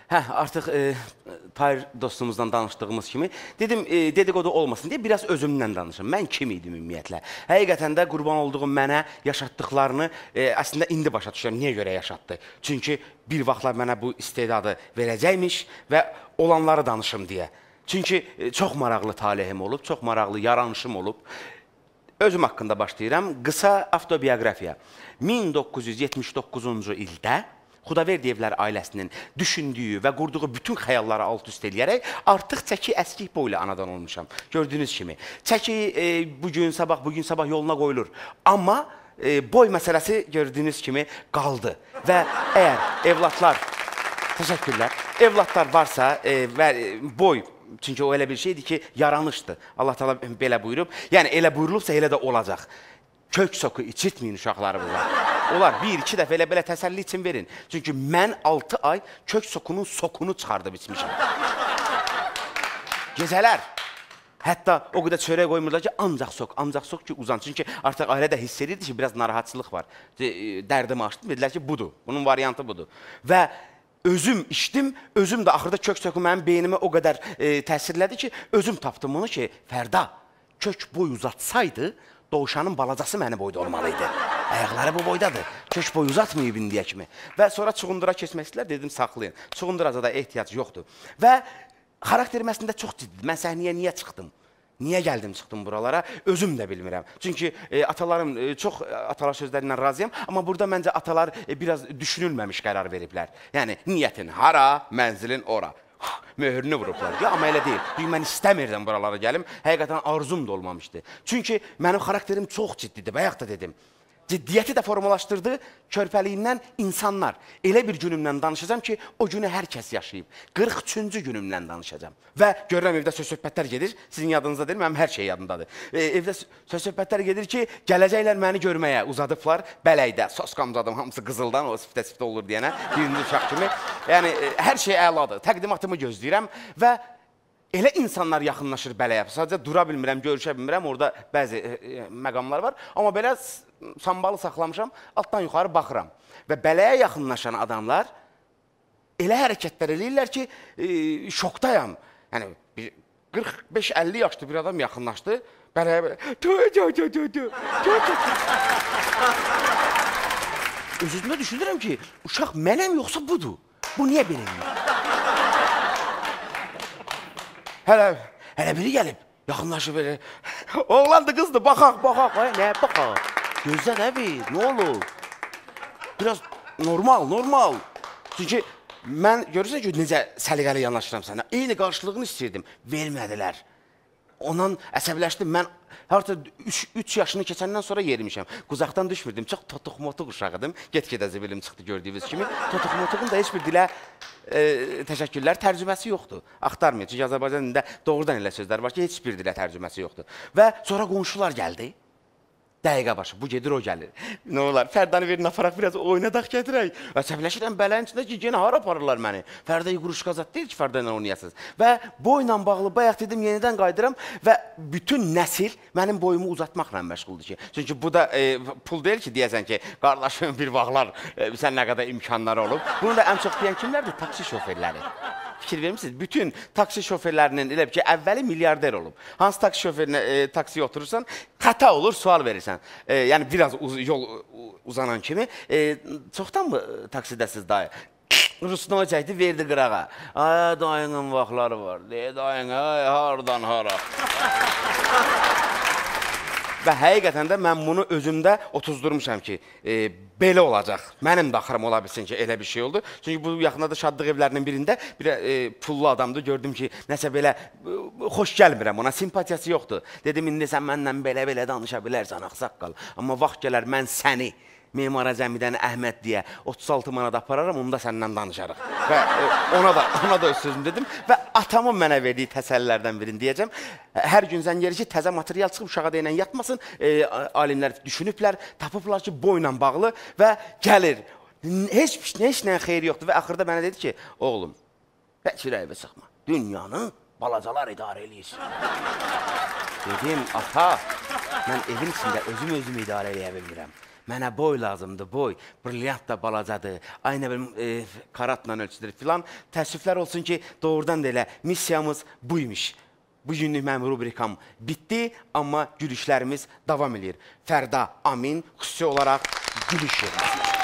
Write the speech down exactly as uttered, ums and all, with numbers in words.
Hə, artıq e, Tahir dostumuzdan danışdığımız kimi, dedim, e, dedikodu olmasın deyə biraz özümdən danışım. Mən kim idim ümumiyyətlə? Həqiqətən də qurban olduğum mənə yaşatdıqlarını e, əslində indi başa düşürəm. Niyə görə yaşatdı? Çünki bir vaxtlar mənə bu istedadı verəcəkmiş və olanları danışım deyə. Çünki e, çox maraqlı talihim olub, çox maraqlı yaranışım olub. Özüm haqqında başlayıram. Qısa avtobiografiya. min doqquz yüz yetmiş doqquzuncu ildə Xudaverdiyevlər ailəsinin düşündüyü və qurduğu bütün xəyalları alt-üst eləyərək artıq çəki əskik boylu anadan olmuşam. Gördüyünüz kimi. Çəki e, bugün, sabah, bugün, sabah yoluna qoyulur. Amma e, boy məsələsi gördüyünüz kimi qaldı. Və əgər evlatlar, təşəkkürlər, evlatlar varsa e, və boy, çünki o elə bir şeydir ki, yaranışdır. Allah təala belə buyurub. Yəni, elə buyurulubsa elə də olacaq. Kök soku içitməyin uşaqlarımıza. Onlar bir, iki dəfə elə belə təsəlli için verin. Çünki mən altı ay kök sokunun sokunu çıxardıb içmişəm. Gecələr. Hətta o qədər çörək qoymurlar ki, ancaq sok, ancaq sok ki, uzan. Çünki artıq ailədə hiss edirdi ki, biraz narahatçılıq var. Dərdimi açdım, dedilər ki, budur. Bunun variantı budur. Və özüm içdim, özüm də axırda kök soku mənim beynimə o qədər e, təsirlədi ki, özüm tapdım onu ki, Fərda, kök boy uzatsaydı, Doğuşanın balacası mənim boyda olmalıydı. Ayaqları bu boydadır. Kök boy uzatmayıb indiyə kimi. Və sonra çuğundura keçmək istəyirlər, dedim, saxlayın. Çuğunduraca da ehtiyac yoxdur. Və xarakterim əslində çox ciddidir. Mən səhnəyə niyə çıxdım? Niyə gəldim, çıxdım buralara? Özüm də bilmirəm. Çünki e, atalarım, e, çox atalar sözlərindən razıyam. Amma burada məncə atalar e, biraz düşünülməmiş qərar veriblər. Yəni, niyyətin hara, mənzilin ora. Möhürünü vurublar. Ya, amma elə deyil. Çünki mən istəmirdim buralara gəlim. Həqiqətən arzum da olmamışdı. Çünki mənim xarakterim çox ciddidir. Bayaq da dedim. Ciddiyyəti də formalaşdırdı körpəliyindən insanlar. Elə bir günümdən danışacağım ki, o günü hər kəs yaşayıb. qırx üçüncü günümdən danışacağım. Və görürəm, evdə söz-söhbətlər gedir. Sizin yadınızda deyil, mənim hər şey yadındadır. E, evdə söz-söhbətlər gedir ki, gələcəklər məni görməyə uzadıblar. Bələkdə, sosqamcadım, hamısı qızıldan, o siftə-siftə olur deyənə, birinci uşaq kimi. Yəni, e, hər şey əladır. Təqdimatımı gözləyirəm və elə insanlar yaxınlaşır bələyə. Sadəcə dura bilmirəm, görüşə bilmirəm. Orada bəzi e, e, məqamlar var. Amma belə sambalı saxlamışam, altdan yuxarı baxıram. Və bələyə yaxınlaşan adamlar elə hərəkətlər eləyirlər ki, e, şokdayam. Yəni, qırx beş əlli yaşlı bir adam yaxınlaşdı, bələyə belə, tö, tö, tö, tö, tö, tö, tö. Öz-özümdə düşünürəm ki, uşaq mənəm yoxsa budur? Bu niyə beləyim? Hələ, hələ biri gəlib, yaxınlaşıb belə, oğlandı, qızdı, baxaq, baxaq, nə, baxaq. Gözlə nə bir, nə olur? Biraz normal, normal. Çünki mən görürsən ki, necə səliqəli yanaşıram sənə. Eyni qarşılığını istəyirdim, vermədilər. Ondan əsəbləşdim, mən artıq üç yaşını keçəndən sonra yerimişəm. Quzaqdan düşmürdüm, çox totuq-motuq uşağıdım. Get-gedə zibilim çıxdı gördüyünüz kimi. Totuq-motuqun da heç bir dilə e, təşəkkürlər, tərcüməsi yoxdur. Axtarmıyor, çünki Azərbaycan dilində doğrudan elə sözlər var ki, heç bir dilə tərcüməsi yoxdur. Və sonra qonşular gəldi. Dəqiqə başı, bu gedir, o gəlir. Nə olar, Fərdanı verin, aparaq biraz oynadaq gətirək. Əsəbləşirəm bələyin içində ki, yenə hara aparırlar məni. Fərdayı quruşqa zat deyil ki, Fərda ilə oynayasınız. Və boyla bağlı, bayaq dedim, yenidən qaydıram və bütün nəsil mənim boyumu uzatmaqla məşğuldur ki. Çünki bu da e, pul deyil ki, deyəsən ki, qardaşım bir vaxtlar e, sən nə qədər imkanları olub. Bunu da ən çox deyən kimlərdir? Taksi şoferləri. Fikir vermişsiniz, bütün taksi şoferlərinin elə ki, əvvəli milyarder olub. Hansı taksi şoferinə e, taksiyə oturursan, xəta olur, sual verirsən. E, yəni, biraz uz yol uzanan kimi. E, çoxdan mı taksidəsiz dayı? Rusunu o çəkdi, verdi qırağa. Ay, dayının vaxtları var. Deyə dayın, ay, hardan hara. Və həqiqətən də mən bunu özümdə otuzdurmuşam ki, e, belə olacaq. Mənim də axırım ola bilsin ki, elə bir şey oldu. Çünki bu yaxında da şadlıq evlərinin birində bir e, pullu adamdı. Gördüm ki, nəsə belə e, xoş gəlmirəm ona, simpatiyası yoxdur. Dedim, indi sən mənlə belə-belə danışa bilərsən, axsaqqal. Amma vaxt gələr, mən səni Memar Əzəmidən Əhməd deyə otuz altı manat apararam, onu da səndən danışarıq. Və e, ona da, ona da öz sözümü dedim və atamın mənə verdiyi təsəllilərdən birini deyəcəm. Hər gün zəng gəlir ki, təzə material çıxıb uşağa da ilə yatmasın. E, alimlər düşünüblər, tapıblar ki, boyla bağlı və gəlir. Heç, heç nəyə xeyri yoxdur və axırda mənə dedi ki, oğlum, heç ürəyivə sıxma, dünyanı balacalar idarə eləyir. Dedim, ata, mən evin içində özüm özümü idarə eləyə bilmirəm. Mənə boy lazımdır, boy. Brilyant da balacadır. Ay nə bilim, e, karatla ölçüdür filan. Təəssüflər olsun ki, doğrudan da elə missiyamız buymuş. Bu günlük mənim rubrikam bitdi, amma gülüşlərimiz davam edir. Fərda Amin xüsusi olaraq gülüş verir.